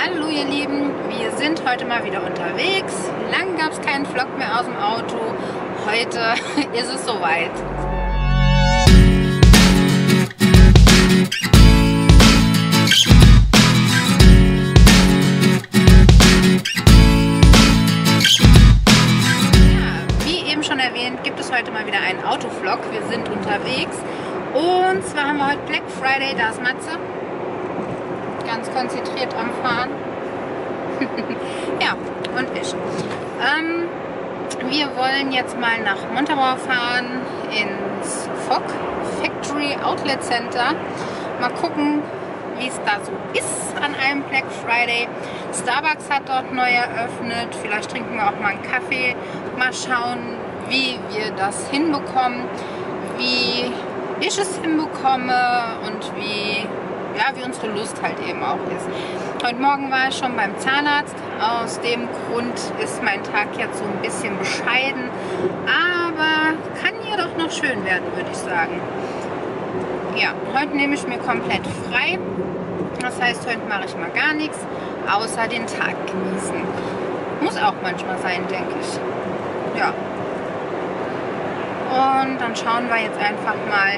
Hallo ihr Lieben, wir sind heute mal wieder unterwegs. Lang gab es keinen Vlog mehr aus dem Auto. Heute ist es soweit. Ja, wie eben schon erwähnt, gibt es heute mal wieder einen Autovlog. Wir sind unterwegs und zwar haben wir heute Black Friday. Da ist Matze. Ganz konzentriert am Fahren. Ja, und ich. Wir wollen jetzt mal nach Montabaur fahren, ins FOC, Factory Outlet Center. Mal gucken, wie es da so ist an einem Black Friday. Starbucks hat dort neu eröffnet. Vielleicht trinken wir auch mal einen Kaffee. Mal schauen, wie wir das hinbekommen, wie ich es hinbekomme und wie unsere Lust halt eben auch ist. Heute Morgen war ich schon beim Zahnarzt. Aus dem Grund ist mein Tag jetzt so ein bisschen bescheiden, aber kann hier doch noch schön werden, würde ich sagen. Ja, heute nehme ich mir komplett frei. Das heißt, heute mache ich mal gar nichts, außer den Tag genießen. Muss auch manchmal sein, denke ich. Ja. Und dann schauen wir jetzt einfach mal,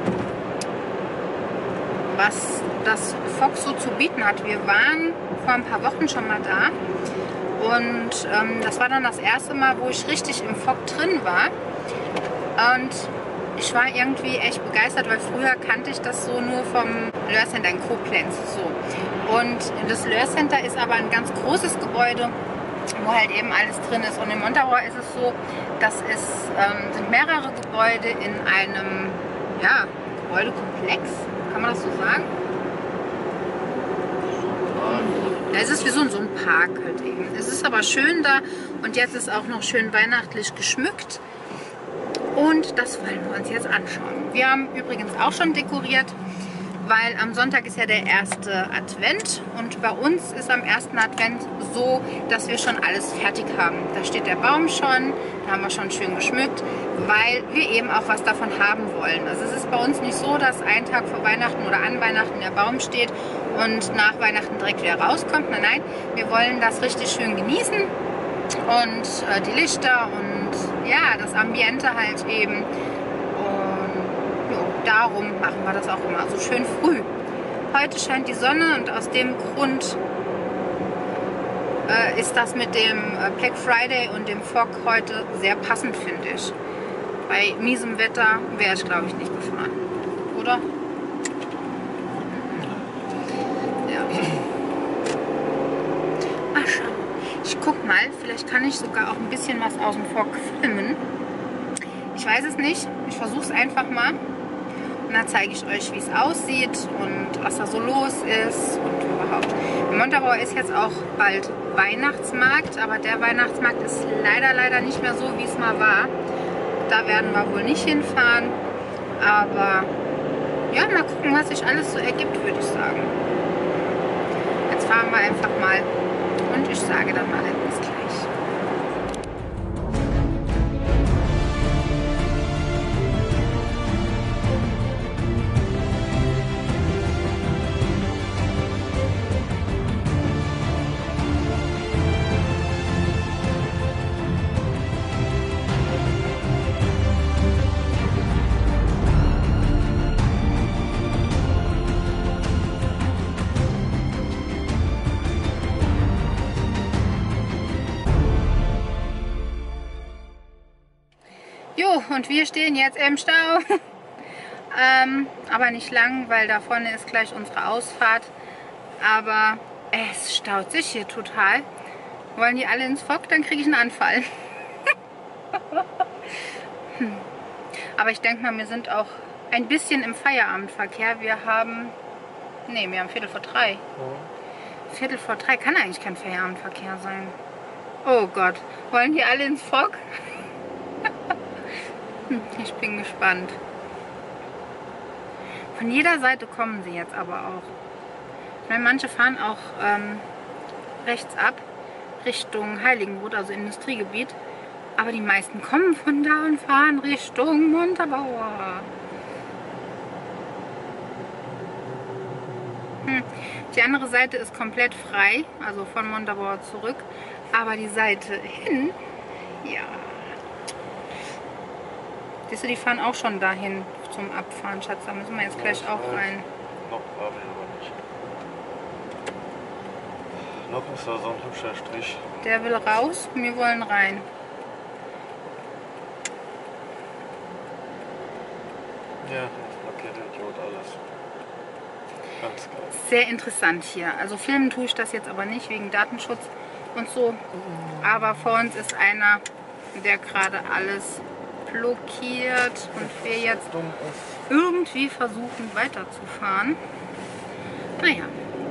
was das FOC so zu bieten hat. Wir waren vor ein paar Wochen schon mal da und das war dann das erste Mal, wo ich richtig im FOC drin war, und ich war irgendwie echt begeistert, weil früher kannte ich das so nur vom Löhr Center in Koblenz. So. Und das Löhr Center ist aber ein ganz großes Gebäude, wo halt eben alles drin ist, und in Montabaur ist es so, dass es sind mehrere Gebäude in einem Gebäudekomplex. Kann man das so sagen? Ja, es ist wie so ein Park halt eben. Es ist aber schön da, und jetzt ist auch noch schön weihnachtlich geschmückt. Und das wollen wir uns jetzt anschauen. Wir haben übrigens auch schon dekoriert, weil am Sonntag ist ja der erste Advent, und bei uns ist am ersten Advent so, dass wir schon alles fertig haben. Da steht der Baum schon, da haben wir schon schön geschmückt, weil wir eben auch was davon haben wollen. Also es ist bei uns nicht so, dass ein Tag vor Weihnachten oder an Weihnachten der Baum steht und nach Weihnachten direkt wieder rauskommt. Nein, nein, wir wollen das richtig schön genießen und die Lichter und ja, das Ambiente halt eben. Darum machen wir das auch immer so schön früh. Heute scheint die Sonne, und aus dem Grund ist das mit dem Black Friday und dem FOC heute sehr passend, finde ich. Bei miesem Wetter wäre ich, glaube ich, nicht gefahren. Oder? Ja. Ach, schau. Ich guck mal, vielleicht kann ich sogar auch ein bisschen was aus dem FOC filmen. Ich weiß es nicht. Ich versuche es einfach mal. Und dann zeige ich euch, wie es aussieht und was da so los ist und überhaupt. In Montabaur ist jetzt auch bald Weihnachtsmarkt, aber der Weihnachtsmarkt ist leider nicht mehr so, wie es mal war. Da werden wir wohl nicht hinfahren, aber ja, mal gucken, was sich alles so ergibt, würde ich sagen. Jetzt fahren wir einfach mal, und ich sage dann mal bis gleich. Jo, und wir stehen jetzt im Stau. Aber nicht lang, weil da vorne ist gleich unsere Ausfahrt. Aber es staut sich hier total. Wollen die alle ins FOC, dann kriege ich einen Anfall. Aber ich denke mal, wir sind auch ein bisschen im Feierabendverkehr. Wir haben Viertel vor 3. Viertel vor 3 kann eigentlich kein Feierabendverkehr sein. Oh Gott, wollen die alle ins FOC? Ich bin gespannt. Von jeder Seite kommen sie jetzt aber auch. Ich meine, manche fahren auch rechts ab, Richtung Heiligenroth, also Industriegebiet. Aber die meisten kommen von da und fahren Richtung Montabaur. Die andere Seite ist komplett frei, also von Montabaur zurück. Aber die Seite hin, ja. Siehst du, die fahren auch schon dahin zum Abfahren, Schatz. Da müssen wir jetzt gleich auch rein. Noch fahren wir aber nicht. Noch ist da so ein hübscher Strich. Der will raus, wir wollen rein. Ja, jetzt blockiert der Idiot alles. Ganz geil. Sehr interessant hier. Also filmen tue ich das jetzt aber nicht wegen Datenschutz und so. Aber vor uns ist einer, der gerade alles blockiert und wir jetzt irgendwie versuchen weiterzufahren. Naja.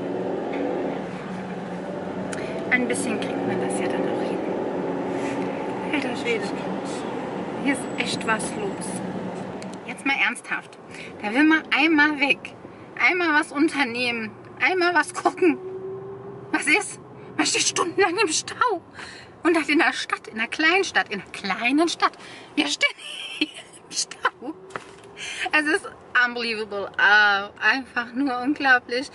Ein bisschen kriegt man das ja dann auch hin. Alter Schwede. Hier ist echt was los. Jetzt mal ernsthaft. Da will man einmal weg. Einmal was unternehmen. Einmal was gucken. Was ist? Man steht stundenlang im Stau. Und das in der Stadt, in der kleinen Stadt, in einer kleinen Stadt. Wir stehen hier im Stau. Es ist unbelievable. Einfach nur unglaublich.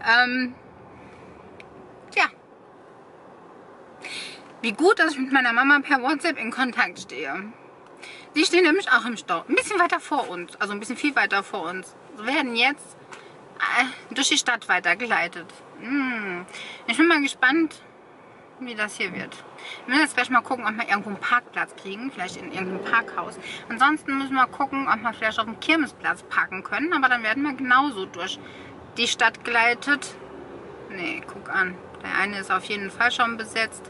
Ja. Wie gut, dass ich mit meiner Mama per WhatsApp in Kontakt stehe. Die stehen nämlich auch im Stau. Ein bisschen weiter vor uns. Also ein bisschen viel weiter vor uns. Wir werden jetzt durch die Stadt weitergeleitet. Ich bin mal gespannt, wie das hier wird. Wir müssen jetzt gleich mal gucken, ob wir irgendwo einen Parkplatz kriegen. Vielleicht in irgendeinem Parkhaus. Ansonsten müssen wir gucken, ob wir vielleicht auf dem Kirmesplatz parken können. Aber dann werden wir genauso durch die Stadt geleitet. Nee, guck an. Der eine ist auf jeden Fall schon besetzt.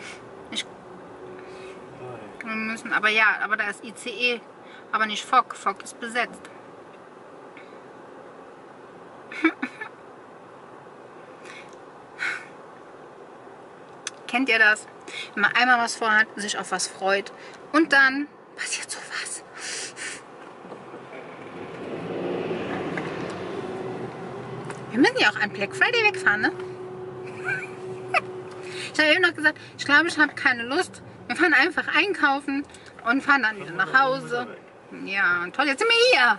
Wir müssen, aber ja, aber da ist ICE. Aber nicht Fock. Fock ist besetzt. Kennt ihr das? Wenn man einmal was vorhat, sich auf was freut und dann passiert sowas. Wir müssen ja auch an Black Friday wegfahren, ne? Ich habe eben noch gesagt, ich glaube, ich habe keine Lust. Wir fahren einfach einkaufen und fahren dann wieder nach Hause. Ja, toll, jetzt sind wir hier.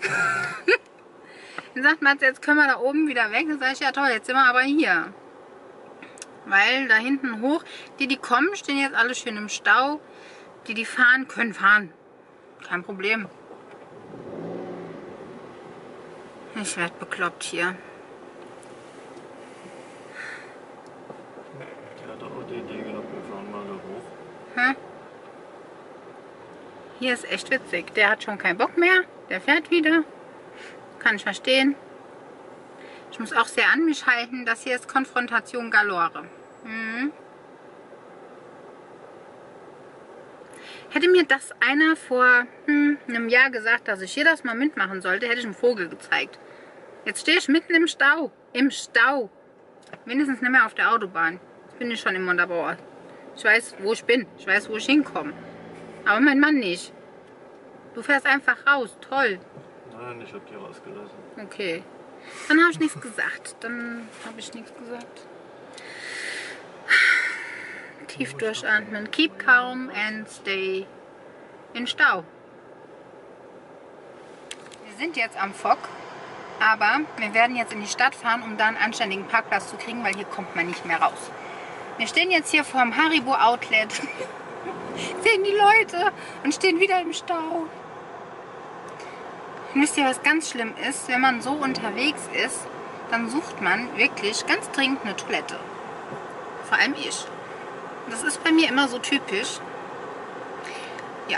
Dann sagt man, jetzt können wir da oben wieder weg. Dann sage ich, ja toll, jetzt sind wir aber hier. Weil da hinten hoch, die kommen, stehen jetzt alle schön im Stau. Die fahren, können fahren. Kein Problem. Ich werde bekloppt hier. Der hat auch die Idee gehabt, wir fahren mal da hoch. Hm? Hier ist echt witzig. Der hat schon keinen Bock mehr. Der fährt wieder. Kann ich verstehen. Ich muss auch sehr an mich halten. Das hier ist Konfrontation galore. Hätte mir das einer vor einem Jahr gesagt, dass ich hier das mal mitmachen sollte, hätte ich einen Vogel gezeigt. Jetzt stehe ich mitten im Stau. Im Stau. Wenigstens nicht mehr auf der Autobahn. Jetzt bin ich schon im Montabaur. Ich weiß, wo ich bin. Ich weiß, wo ich hinkomme. Aber mein Mann nicht. Du fährst einfach raus. Toll. Nein, ich habe die rausgelassen. Okay. Dann habe ich nichts gesagt. Tief durchatmen. Keep calm and stay in Stau. Wir sind jetzt am Fock, aber wir werden jetzt in die Stadt fahren, um da einen anständigen Parkplatz zu kriegen, weil hier kommt man nicht mehr raus. Wir stehen jetzt hier vorm Haribo Outlet, sehen die Leute und stehen wieder im Stau. Und wisst ihr, was ganz schlimm ist? Wenn man so unterwegs ist, dann sucht man wirklich ganz dringend eine Toilette. Vor allem ich. Das ist bei mir immer so typisch. Ja.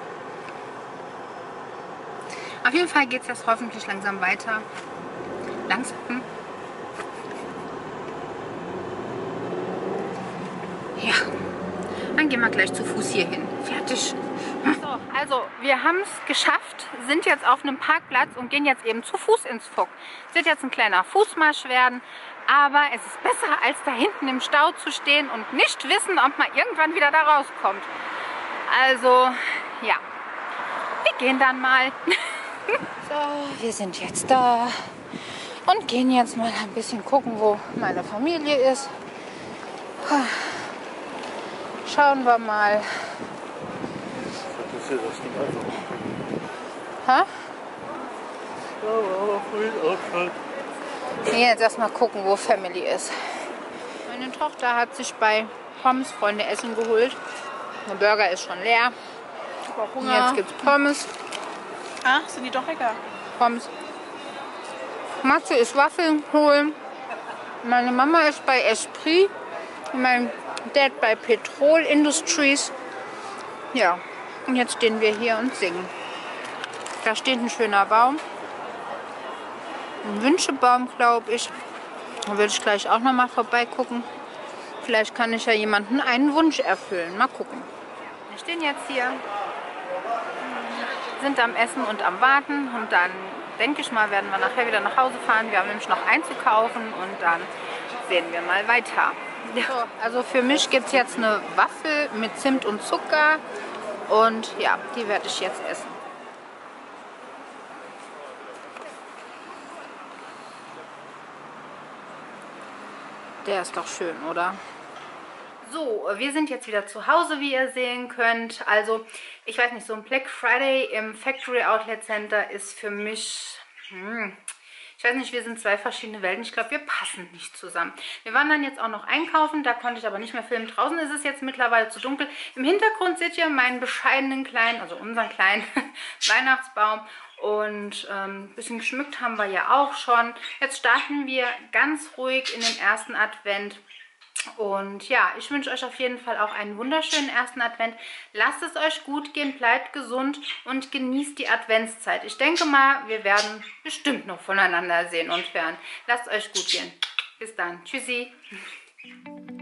Auf jeden Fall geht es jetzt hoffentlich langsam weiter. Langsam. Ja. Dann gehen wir gleich zu Fuß hier hin. Fertig. So, also wir haben es geschafft, sind jetzt auf einem Parkplatz und gehen jetzt eben zu Fuß ins Fock. Es wird jetzt ein kleiner Fußmarsch werden, aber es ist besser, als da hinten im Stau zu stehen und nicht wissen, ob man irgendwann wieder da rauskommt. Also, ja, wir gehen dann mal. So, wir sind jetzt da und gehen jetzt mal ein bisschen gucken, wo meine Familie ist. Schauen wir mal. Das Ding einfach. Ha? Ja, aber vorhin auch schon. Jetzt erstmal gucken, wo Family ist. Meine Tochter hat sich bei Pommes Freunde Essen geholt. Der Burger ist schon leer. Ich hab auch Hunger. Jetzt gibt's Pommes. Ach, sind die doch lecker. Pommes. Matze ist Waffeln holen. Meine Mama ist bei Esprit. Mein Dad bei Petrol Industries. Ja, und jetzt stehen wir hier und singen. Da steht ein schöner Baum. Ein Wünschebaum, glaube ich. Da würde ich gleich auch noch mal vorbeigucken. Vielleicht kann ich ja jemanden einen Wunsch erfüllen. Mal gucken. Wir stehen jetzt hier, sind am Essen und am Warten. Und dann, denke ich mal, werden wir nachher wieder nach Hause fahren. Wir haben nämlich noch einzukaufen und dann sehen wir mal weiter. So, also für mich gibt es jetzt eine Waffel mit Zimt und Zucker. Und ja, die werde ich jetzt essen. Der ist doch schön, oder? So, wir sind jetzt wieder zu Hause, wie ihr sehen könnt. Also, ich weiß nicht, so ein Black Friday im Factory Outlet Center ist für mich... Ich weiß nicht, wir sind zwei verschiedene Welten. Ich glaube, wir passen nicht zusammen. Wir waren dann jetzt auch noch einkaufen, da konnte ich aber nicht mehr filmen. Draußen ist es jetzt mittlerweile zu dunkel. Im Hintergrund seht ihr meinen bescheidenen kleinen, also unseren kleinen Weihnachtsbaum. Und ein bisschen geschmückt haben wir ja auch schon. Jetzt starten wir ganz ruhig in den ersten Advent. Und ja, ich wünsche euch auf jeden Fall auch einen wunderschönen ersten Advent. Lasst es euch gut gehen, bleibt gesund und genießt die Adventszeit. Ich denke mal, wir werden bestimmt noch voneinander sehen und hören. Lasst euch gut gehen. Bis dann. Tschüssi.